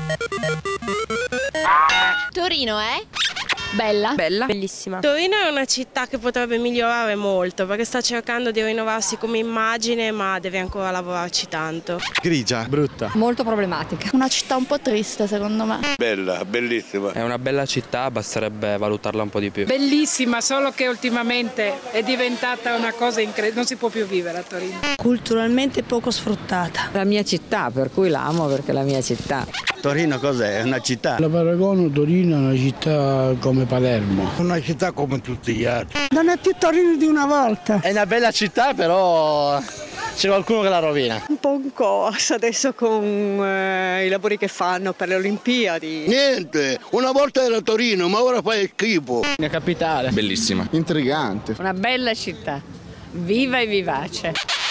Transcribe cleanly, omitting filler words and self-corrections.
Torino è? Bella. Bella. Bellissima. Torino è una città che potrebbe migliorare molto perché sta cercando di rinnovarsi come immagine, ma deve ancora lavorarci tanto. Grigia. Brutta. Molto problematica. Una città un po' triste secondo me. Bella, bellissima. È una bella città, basterebbe valutarla un po' di più. Bellissima, solo che ultimamente è diventata una cosa incredibile, non si può più vivere a Torino. Culturalmente poco sfruttata. La mia città, per cui la amo perché è la mia città. Torino cos'è? È una città. La paragono Torino a una città come Palermo. Una città come tutti gli altri. Non è più Torino di una volta. È una bella città, però c'è qualcuno che la rovina. Un po' un caos adesso con i lavori che fanno per le Olimpiadi. Niente, una volta era Torino, ma ora fa schifo. Una capitale. Bellissima. Intrigante. Una bella città, viva e vivace.